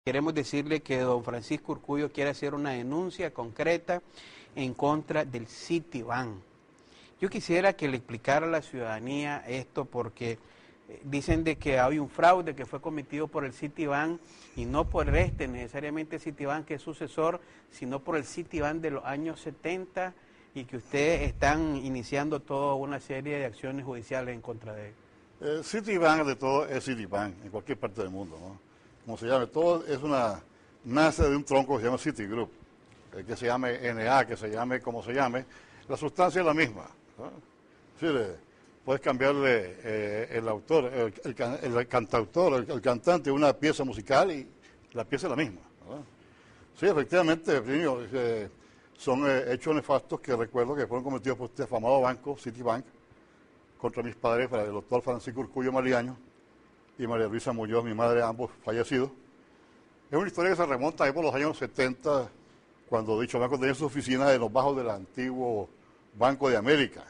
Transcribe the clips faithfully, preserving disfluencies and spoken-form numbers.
Queremos decirle que don Francisco Urcullo quiere hacer una denuncia concreta en contra del Citibank. Yo quisiera que le explicara a la ciudadanía esto porque dicen de que hay un fraude que fue cometido por el Citibank y no por este necesariamente Citibank que es sucesor, sino por el Citibank de los años setenta y que ustedes están iniciando toda una serie de acciones judiciales en contra de él. El Citibank de todo es Citibank en cualquier parte del mundo, ¿no? Como se llame, todo es una, nace de un tronco que se llama Citigroup, eh, que se llame N A, que se llame como se llame, la sustancia es la misma, ¿no? Sí, le, puedes cambiarle eh, el autor, el, el, el cantautor, el, el cantante, una pieza musical y la pieza es la misma, ¿no? Sí, efectivamente, eh, son eh, hechos nefastos que recuerdo que fueron cometidos por este afamado banco, Citibank, contra mis padres, el doctor Francisco Urcullo Maliaño y María Luisa Muñoz, mi madre, ambos fallecidos. Es una historia que se remonta ahí por los años setenta, cuando dicho banco tenía su oficina en los bajos del antiguo Banco de América.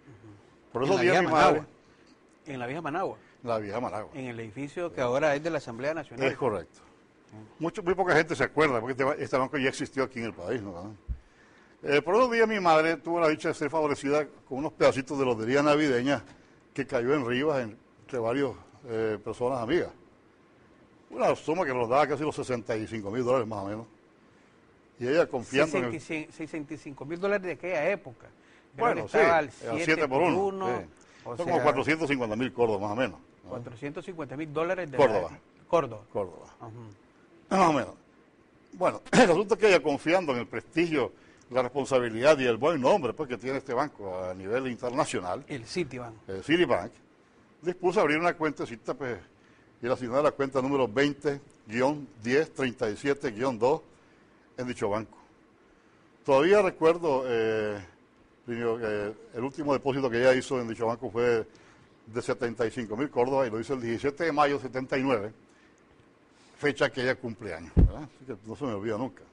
Por eso día mi madre. En la vieja Managua. En la vieja Managua. En el edificio que ahora es de la Asamblea Nacional. Es correcto. Mucho, muy poca gente se acuerda, porque este, este banco ya existió aquí en el país, ¿no? Eh, por esos días mi madre tuvo la dicha de ser favorecida con unos pedacitos de lotería navideña que cayó en Rivas entre varias eh, personas amigas. Una suma que nos daba casi los sesenta y cinco mil dólares más o menos. Y ella confiando en el... sesenta y cinco mil dólares de aquella época. Bueno, sí, siete por uno. Sí. Son sea, como cuatrocientos cincuenta mil Córdoba más o menos, ¿no? cuatrocientos cincuenta mil dólares de Córdoba. La... Córdoba. Córdoba. Uh-huh. Más o menos. Bueno, el asunto es que ella confiando en el prestigio, la responsabilidad y el buen nombre pues, que tiene este banco a nivel internacional, el Citibank, el Citibank, dispuso abrir una cuentecita pues, y la asignó la cuenta número veinte guión diez treinta y siete guión dos en dicho banco. Todavía recuerdo, eh, eh, el último depósito que ella hizo en dicho banco fue de setenta y cinco mil Córdoba y lo hizo el diecisiete de mayo de setenta y nueve, fecha que ella cumple años, ¿verdad? Así que no se me olvida nunca.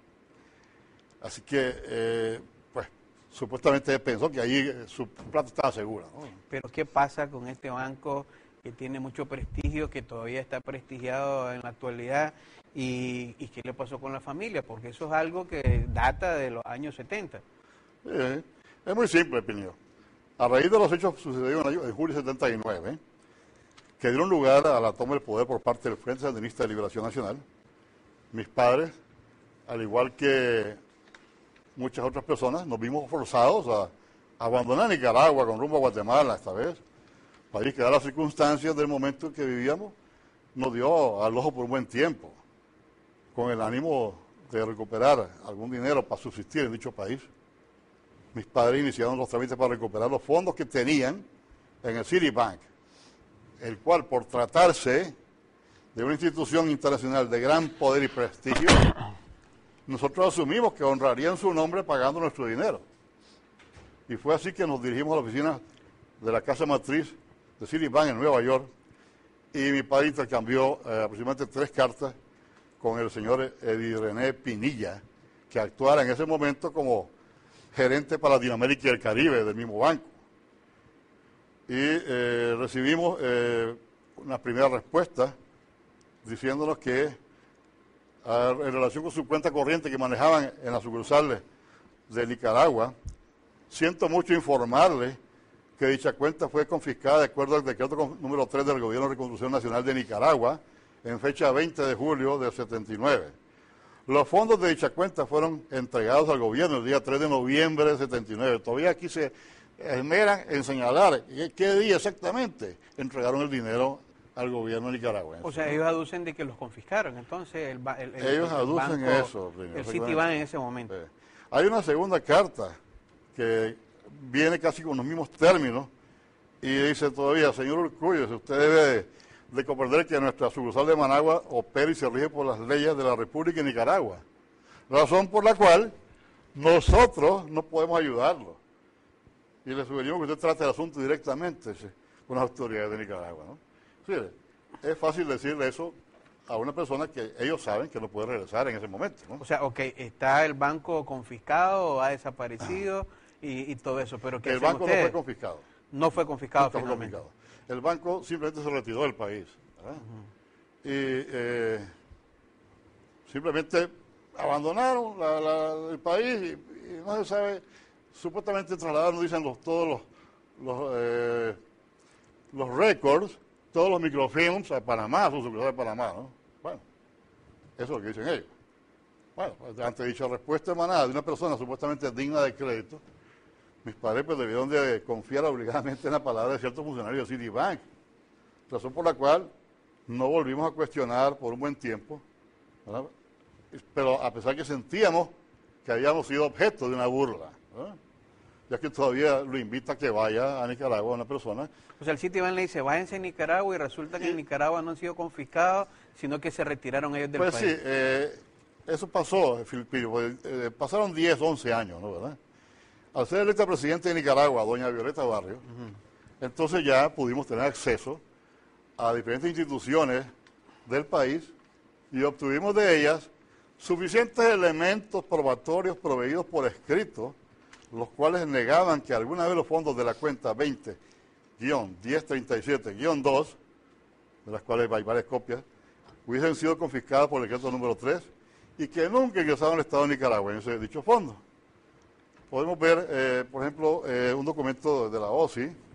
Así que, eh, pues, supuestamente pensó que ahí su plata estaba segura, ¿no? Pero ¿qué pasa con este banco que tiene mucho prestigio, que todavía está prestigiado en la actualidad? ¿Y, y qué le pasó con la familia? Porque eso es algo que data de los años setenta. Sí, es muy simple, Pinillo. A raíz de los hechos sucedidos en, en julio de setenta y nueve, que dieron lugar a la toma del poder por parte del Frente Sandinista de Liberación Nacional, mis padres, al igual que muchas otras personas, nos vimos forzados a, a abandonar Nicaragua con rumbo a Guatemala esta vez, país que, dadas las circunstancias del momento en que vivíamos, nos dio al ojo por un buen tiempo, con el ánimo de recuperar algún dinero para subsistir en dicho país. Mis padres iniciaron los trámites para recuperar los fondos que tenían en el Citibank, el cual, por tratarse de una institución internacional de gran poder y prestigio, nosotros asumimos que honrarían su nombre pagando nuestro dinero. Y fue así que nos dirigimos a la oficina de la casa matriz de Citibank en Nueva York y mi padre intercambió eh, aproximadamente tres cartas con el señor Eddie René Pinilla, que actuara en ese momento como gerente para Latinoamérica y el Caribe del mismo banco. Y eh, recibimos eh, una primera respuesta diciéndonos que a, en relación con su cuenta corriente que manejaban en las sucursales de Nicaragua, siento mucho informarle que dicha cuenta fue confiscada de acuerdo al decreto número tres del Gobierno de Reconstrucción Nacional de Nicaragua en fecha veinte de julio del setenta y nueve. Los fondos de dicha cuenta fueron entregados al gobierno el día tres de noviembre del setenta y nueve. Todavía aquí se esmeran en señalar qué día exactamente entregaron el dinero al gobierno nicaragüense. O sea, ellos aducen de que los confiscaron, entonces el, el, el ellos el aducen banco, eso. Primero, el Citibank en ese momento. Sí. Hay una segunda carta que viene casi con los mismos términos y dice todavía, señor Urcullo, si usted debe de, de comprender que nuestra sucursal de Managua opera y se rige por las leyes de la República de Nicaragua, razón por la cual nosotros no podemos ayudarlo. Y le sugerimos que usted trate el asunto directamente con las autoridades de Nicaragua, ¿no? Sí, es fácil decirle eso a una persona que ellos saben que no puede regresar en ese momento, ¿no? O sea, ok, está el banco confiscado, ha desaparecido y, y todo eso, pero ¿qué el banco ustedes? no fue confiscado. No fue confiscado no fue finalmente. confiscado. El banco simplemente se retiró del país, ¿verdad? Uh-huh. Y eh, simplemente abandonaron la, la, el país y, y no se sabe, supuestamente trasladaron, dicen los, todos los, los, eh, los récords, todos los microfilms a Panamá, a su sucursal de Panamá, ¿no? Bueno, eso es lo que dicen ellos. Bueno, pues, ante dicha respuesta emanada de una persona supuestamente digna de crédito, mis padres pues debieron de confiar obligadamente en la palabra de ciertos funcionarios de Citibank, razón por la cual no volvimos a cuestionar por un buen tiempo, ¿verdad? Pero a pesar que sentíamos que habíamos sido objeto de una burla, ¿verdad? Ya que todavía lo invita a que vaya a Nicaragua una persona. O sea, el Citibank le dice, váyanse a Nicaragua y resulta que sí. En Nicaragua no han sido confiscados, sino que se retiraron ellos del pues país. Pues sí, eh, eso pasó, Filipino, pues, eh, pasaron diez, once años, ¿no, verdad? Al ser electa presidente de Nicaragua, doña Violeta Barrios, uh-huh. entonces ya pudimos tener acceso a diferentes instituciones del país y obtuvimos de ellas suficientes elementos probatorios proveídos por escrito, los cuales negaban que alguna vez los fondos de la cuenta veinte guión diez treinta y siete guión dos, de las cuales hay varias copias, hubiesen sido confiscadas por el decreto número tres y que nunca ingresaron al Estado nicaragüense dicho fondo. Podemos ver, eh, por ejemplo, eh, un documento de la O S I,